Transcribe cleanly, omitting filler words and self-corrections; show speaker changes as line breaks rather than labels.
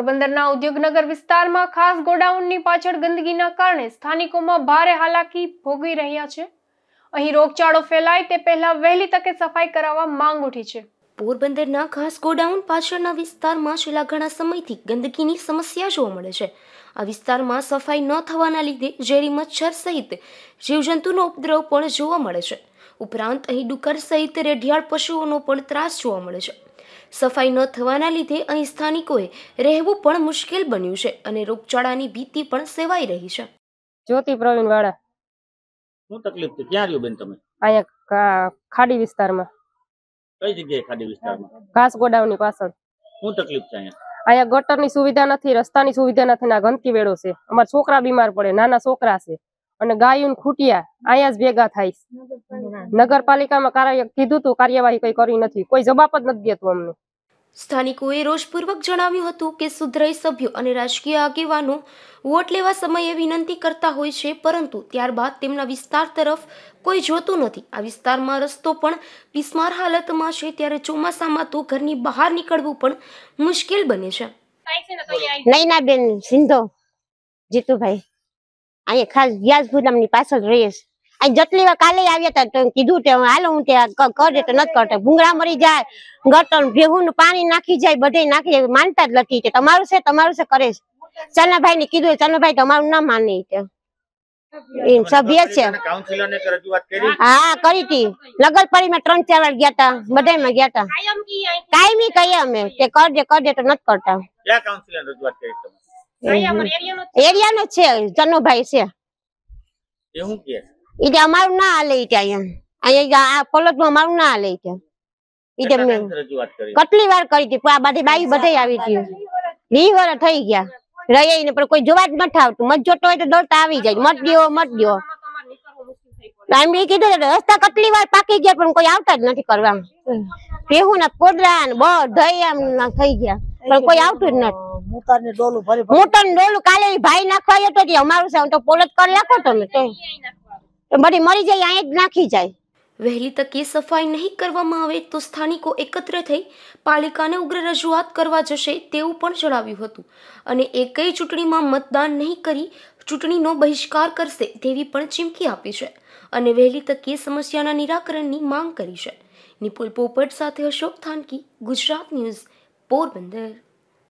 પોરબંદરના ઉદ્યોગનગર વિસ્તારમાં ખાસ ગોડાઉનની પાછળ ગંદકીના કારણે સ્થાનિકોમાં ભારે હાલાકી ભોગવી રહ્યા છે। અહીં રોગચાળો ફેલાય તે પહેલા વહેલી તકે સફાઈ કરાવવા માંગ ઉઠી છે।
પોરબંદરના ખાસ ગોડાઉન પાછળના વિસ્તારમાં છેલ્લા ઘણા સમયથી ગંદકીની સમસ્યા જોવા મળે છે। આ વિસ્તારમાં સફાઈ ન થવાના લીધે ઝેરી મચ્છર સહિત જીવજંતુનો ઉપદ્રવ પણ જોવા મળે છે। ઉપરાંત અહીં ડુક્કર સહિત રેઢિયાળ પશુઓનો પણ ત્રાસ જોવા મળે છે। સફાઈ ન થવાના લીધે અહીં સ્થાનિકોએ રહેવું પણ મુશ્કેલ બન્યું છે અને રોગચાળાની ભીતિ પણ સેવાઈ રહી છે।
જ્યોતિ પ્રવીણ વાળા।
શું તકલીફ છે? ક્યાં રહ્યો બેન તમે?
અહીંયા ખાડી વિસ્તારમાં।
કઈ જગ્યાએ ખાડી વિસ્તારમાં?
ઘાસ ગોડાઉનની પાછળ।
શું તકલીફ છે અહીંયા?
અહીંયા ગટરની સુવિધા નથી, રસ્તાની સુવિધા નથી, ના ગંદકી વેળો છે। અમારા છોકરા બીમાર પડે, નાના છોકરા છે અને ગાયું ખૂટિયા અહીંયા જ ભેગા થાય। નગરપાલિકામાં કીધું તું, કાર્યવાહી કઈ કરી નથી, કોઈ જવાબ જ નથી દેતું અમને।
સ્થાનિકોએ રોષપૂર્વક જણાવ્યું હતું કે સુધરાઈ સભ્યો અને રાજકીય આગેવાનો વોટ લેવા સમયે વિનંતી કરતા હોય છે, પરંતુ ત્યારબાદ તેમના વિસ્તાર તરફ કોઈ જોતું નથી। આ વિસ્તારમાં રસ્તો પણ બિસ્માર હાલતમાં છે, ત્યારે ચોમાસામાં તો ઘરની બહાર નીકળવું પણ મુશ્કેલ બને છે।
નૈનાબેન સિંધો જીતુભાઈ, અહીંયા ખાસ ગ્યાસ ગોદામની પાછળ રહીએ છે। અહીં જેટલી વાર કાલે આવ્યા હતા તો કીધું તે હાલો હું ત્યાં કરજે તો નથી કરતા। ભૂંગળા મરી જાય, ગટર ભેહું પાણી નાખી જાય, બધે નાખી જાય, માનતા જ નથી। તમારું છે કરે છે। ચનાભાઈ ને કીધું, ચનાભાઈ તમારું ના માને સભ્ય છે। હા કરી હતી, નગરપાલિકામાં 3-4 વાર ગયા હતા, બધામાં ગયા હતા। કાયમી કહીએ અમે કે કરજે તો નથી કરતા। એરિયાનો છે ચનુભાઈ છે, એટલે અમારું ના હાલે અહીંયા આ પલોટમાં અમારું ના હાલે। કેટલી વાર કરી હતી, આ બધી બાઈ બધે આવી હતી, 20 વર્ષ થઈ ગયા રહી ને, પણ કોઈ જોવા જ નથી આવતું। મત જોતો હોય તો દોડતા આવી જાય, મત દો। એમ કીધું રસ્તા કેટલી વાર પાકી ગયા પણ કોઈ આવતા જ નથી કરવા। ભેહું ના પોદરા ને બધા એમ થઈ ગયા પણ કોઈ આવતું જ નથી। મોટર ને ડોલું કાલે ભાઈ નાખવા આવ્યો તો અમારું છે, તો પોલટ કરી નાખો તમે તો બધી મરી જાય, અહીંયા જ નાખી જાય।
વહેલી તકે સફાઈ નહીં કરવામાં આવે તો સ્થાનિકો એકત્ર થઈ પાલિકાને ઉગ્ર રજૂઆત કરવા જશે તેવું પણ જણાવ્યું હતું અને એકય ચૂંટણીમાં મતદાન નહીં કરી ચૂંટણીનો બહિષ્કાર કરશે તેવી પણ ચીમકી આપી છે અને વહેલી તકે સમસ્યાના નિરાકરણની માંગ કરી છે। નિપુલ પોપટ સાથે અશોક થાનકી, ગુજરાત ન્યૂઝ, પોરબંદર।